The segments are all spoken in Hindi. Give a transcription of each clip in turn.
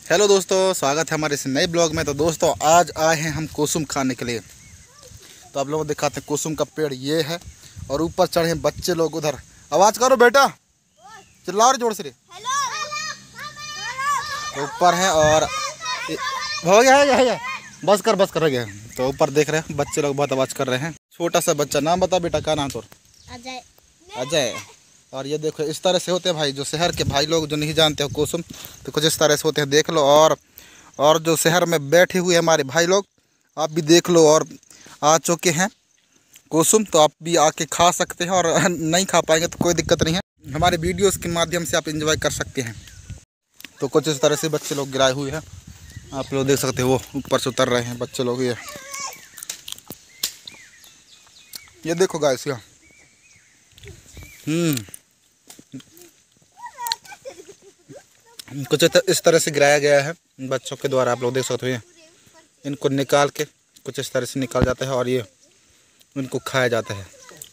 हेलो दोस्तों, स्वागत है हमारे इस नए ब्लॉग में। तो दोस्तों आज आए हैं हम कोसुम खाने के लिए। तो आप लोगों को दिखाते हैं कोसुम का पेड़ ये है और ऊपर चढ़े हैं बच्चे लोग। उधर आवाज़ करो बेटा, चिल्लाओ जोर से। तो ऊपर है और हो गया है बस कर रह गया। तो ऊपर देख रहे हैं बच्चे लोग बहुत आवाज़ कर रहे हैं। छोटा सा बच्चा, नाम बता बेटा, क्या नाम तोर? अजय। अजय। और ये देखो इस तरह से होते हैं भाई, जो शहर के भाई लोग जो नहीं जानते हो कोसुम, तो कुछ इस तरह से होते हैं, देख लो। और जो शहर में बैठे हुए हमारे भाई लोग, आप भी देख लो और आ चुके हैं कोसुम, तो आप भी आके खा सकते हैं। और नहीं खा पाएंगे तो कोई दिक्कत नहीं है, हमारे वीडियोस के माध्यम से आप एंजॉय कर सकते हैं। तो कुछ इस तरह से बच्चे लोग गिराए हुए हैं, आप लोग देख सकते हो। वो ऊपर से उतर रहे हैं बच्चे लोग। ये देखो गाइस, यहाँ कुछ इस तरह से गिराया गया है बच्चों के द्वारा, आप लोग देख सकते हो। इनको निकाल के कुछ इस तरह से निकाल जाता है और ये इनको खाया जाता है।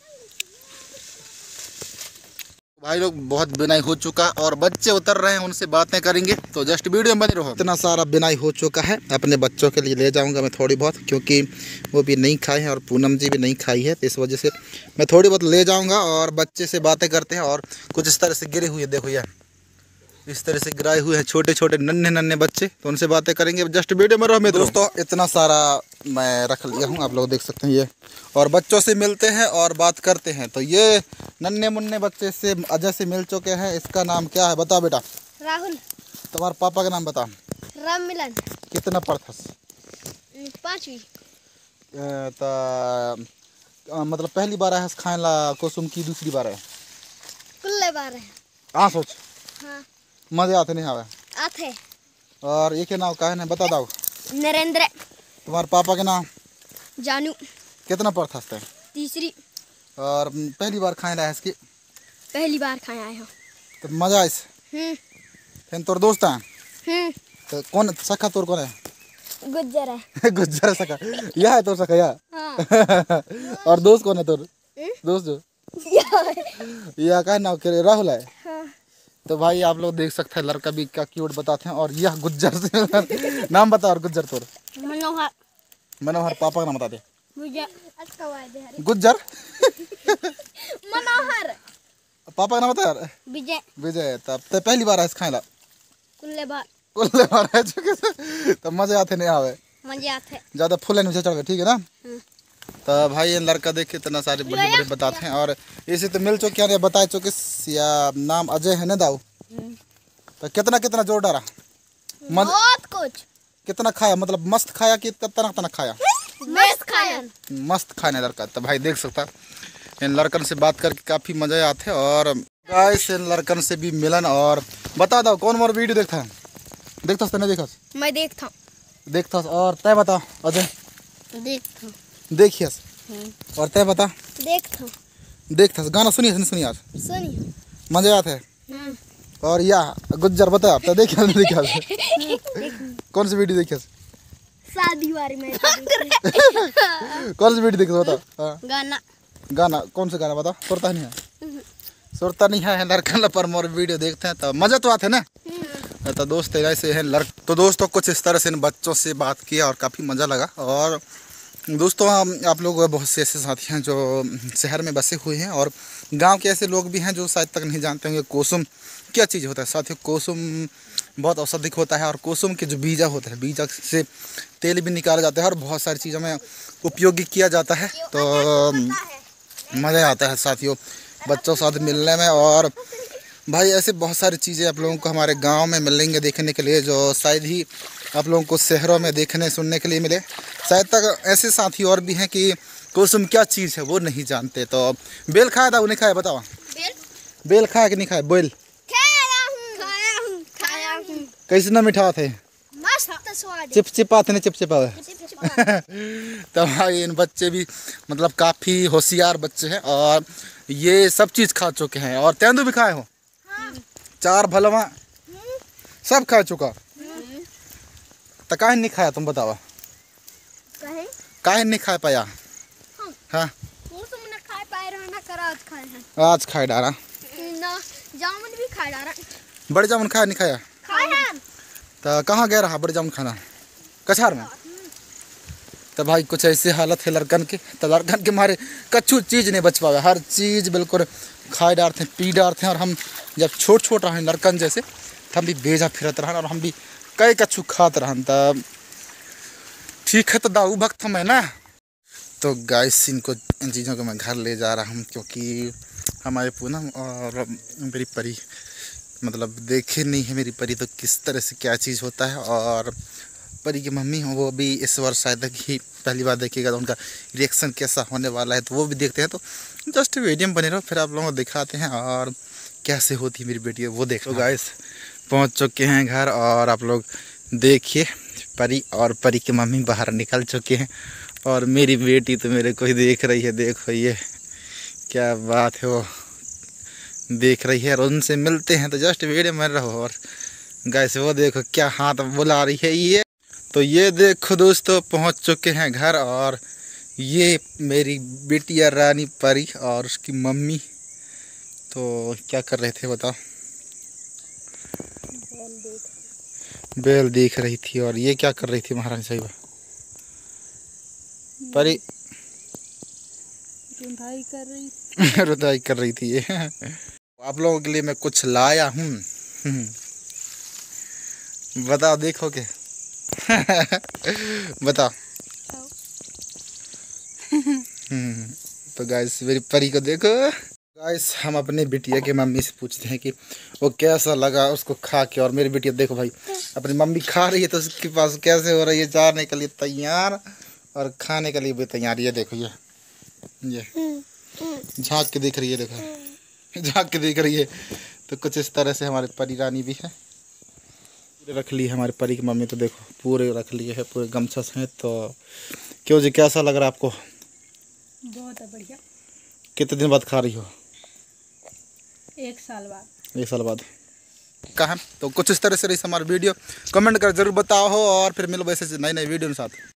भाई लोग बहुत बिनाई हो चुका और बच्चे उतर रहे हैं, उनसे बातें करेंगे, तो जस्ट वीडियो में बने रहो। इतना सारा बिनाई हो चुका है, अपने बच्चों के लिए ले जाऊंगा मैं थोड़ी बहुत, क्योंकि वो भी नहीं खाए हैं और पूनम जी भी नहीं खाई है, तो इस वजह से मैं थोड़ी बहुत ले जाऊंगा और बच्चे से बातें करते हैं। और कुछ इस तरह से गिरे हुए देखो, यार इस तरह से गिराए हुए हैं छोटे छोटे नन्हे बच्चे, तो उनसे बातें करेंगे। जस्ट वीडियो में रहो मेरे दोस्तों। इतना सारा मैं रख लिया हूँ, आप लोग देख सकते हैं ये, और बच्चों से मिलते हैं और बात करते हैं। तो ये नन्हे मुन्ने बच्चे से अजय से मिल चुके हैं। इसका नाम क्या है बता बेटा? राहुल। तुम्हारे पापा का नाम बता? राम मिलन। कितना पढ़थस? 5वीं। मतलब पहली बार है खाए ला कोसुम की, दूसरी बार है? कुल्ले बार है। हाँ सोच। हाँ। मजे आते नहीं आवे? आते। और ये के नाम का है ना बता दो? नरेंद्र। तुम्हारे पापा के नाम? जानू। कितना पढ़थस? 3री। और पहली बार खाए ला है इसकी? पहली बार खाए आए हो। तो मजा आइस? फिर तोर दोस्त हैं? तो कौन सखा तोर कौन है? गुज्जर है। गुज्जर सखा, यह है तोर सखा? हाँ। और दोस्त कौन है तोर? दोस्त जो यह का नाम के राहुल है? हाँ। तो भाई आप लोग देख सकते हैं, लड़का भी क्या क्यूट बताते हैं। और यह गुज्जर से नाम बता। और गुज्जर तोर? मनोहर। मनोहर। पापा का नाम बता दे। गुज्जर। गुज्जर। मनोहर। पापा का नाम बता यार। विजय। विजय। तब तो पहली बार है खाए ला? कुल्ले बार। कुल्ले बार है चुके, तो मजे आते नहीं आवे? मजे आते। ज्यादा फुल नीचे चढ़ गए, ठीक है ना? तो भाई ये लड़का देखे इतना सारे बड़े बड़े बताते हैं। और इसे तो मिल चुके हैं, बताए चुके या नाम अजय है ना दाऊ? तो कितना जोर डाला? बहुत कुछ। कितना खाया, मतलब मस्त खाया कि कितना खाया? मस्त खाया। मस्त खाने लड़का। तो भाई देख सकता, इन लड़कन से बात करके काफी मजा आते हैं। और गाइस इन लड़कन से भी मिलन। और बता दो कौन मोर वीडियो देखता है? देखता नहीं देखा? मैं देखता। और तय बता अजय? देखता। देखियस। और तय बता? देखता। गाना सुनिए नहीं सुनिए? आज सुनिए। मजे आते हैं। और या गुज्जर बता आप तो देखिए देखिए कौन सी वीडियो देखिए? शादी वाली में। कौन सी वीडियो देखिए बता? गाना। गाना कौन सा गाना बता? सुरता नहीं है? सुरता नहीं है लड़का पर मोर वीडियो देखते हैं तो मजा तो आते हैं ना। तो दोस्त ऐसे हैं तो दोस्तों कुछ इस तरह से इन बच्चों से बात किया और काफ़ी मज़ा लगा। और दोस्तों आप लोग बहुत से ऐसे साथी हैं जो शहर में बसे हुए हैं, और गांव के ऐसे लोग भी हैं जो शायद तक नहीं जानते होंगे कोसुम क्या चीज़ होता है। साथियों कोसुम बहुत औषधिक होता है, और कोसुम के जो बीजा होता है, बीजा से तेल भी निकाला जाता है और बहुत सारी चीज़ों में उपयोगी किया जाता है। तो मज़ा आता है साथियों बच्चों के साथ मिलने में। और भाई ऐसे बहुत सारी चीज़ें आप लोगों को हमारे गांव में मिलेंगे देखने के लिए, जो शायद ही आप लोगों को शहरों में देखने सुनने के लिए मिले। शायद तक ऐसे साथी और भी हैं कि कोसुम क्या चीज़ है वो नहीं जानते। तो बेल खाया था उन्हें? खाया बताओ? बेल खाया कि नहीं खाया? बेल कैसे ना मीठा थे? चिपचिपा थे ना? चिपचिपा। तो भाई इन बच्चे भी मतलब काफ़ी होशियार बच्चे हैं और ये सब चीज़ खा चुके हैं। और तेंदू भी खाए हो? 4 भलवा सब खा चुका। तो काहे नहीं खाया तुम बतावा? काहे नहीं खा पाया? हाँ आज खाए डारा। जामुन भी खा डारा। बड़े जामुन खाया नहीं खाया? तो कहाँ गया रहा बड़े जामुन खाना? कछार में। तो भाई कुछ ऐसी हालत है लड़कन की, तो लड़कन के मारे कच्छु चीज़ नहीं बच पावे, हर चीज़ बिल्कुल खाए डालते हैं, पी डालते हैं। और हम जब छोट रहे लड़कन जैसे, तो हम भी बेजा फिरत रहन और हम भी कई कच्छु खात रहन। तब ठीक है, तो दाऊ भक्त मैं ना। तो गाइस इनको इन चीज़ों को मैं घर ले जा रहा हूँ, क्योंकि हमारे पूनम और मेरी परी मतलब देखे नहीं है मेरी परी तो किस तरह से क्या चीज़ होता है। और परी की मम्मी वो भी इस वर्ष शायद ही पहली बार देखेगा, तो उनका रिएक्शन कैसा होने वाला है तो वो भी देखते हैं। तो जस्ट वीडियो में बने रहो, फिर आप लोगों को दिखाते हैं और कैसे होती है मेरी बेटी वो देखो। गाइस पहुंच चुके हैं घर और आप लोग देखिए परी और परी की मम्मी बाहर निकल चुके हैं और मेरी बेटी तो मेरे को ही देख रही है। देखो ये क्या बात है, वो देख रही है और उनसे मिलते हैं। तो जस्ट वीडियो में रहो। और गाइस वो देखो क्या हाथ बुला रही है ये। तो ये देखो दोस्तों पहुंच चुके हैं घर और ये मेरी बेटिया रानी परी और उसकी मम्मी। तो क्या कर रहे थे बताओ? बेल देख रही थी। और ये क्या कर रही थी महारानी साहिबा? परी रुदाई कर रही थी ये। आप लोगों के लिए मैं कुछ लाया हूँ, बताओ देखोगे? बताओ। तो गाइस मेरी परी को देखो। गाइस हम अपने बिटिया के मम्मी से पूछते हैं कि वो कैसा लगा उसको खा के। और मेरी बिटिया देखो भाई अपनी मम्मी खा रही है तो उसके पास कैसे हो रही है, जाने के लिए तैयार और खाने के लिए भी तैयार। ये देखो ये झाँक के देख रही है, देखो झाँक के देख रही है। तो कुछ इस तरह से हमारे परी रानी भी है। पूरे रख ली है हमारी परी की मम्मी, तो देखो पूरे रख लिए है, पूरे गमछा से। तो क्यों जी कैसा लग रहा है आपको? बहुत बढ़िया। कितने दिन बाद खा रही हो? 1 साल बाद। 1 साल बाद कहाँ? तो कुछ इस तरह से रही हमारी वीडियो। कमेंट कर जरूर बताओ और फिर मिलो वैसे नई वीडियो के साथ।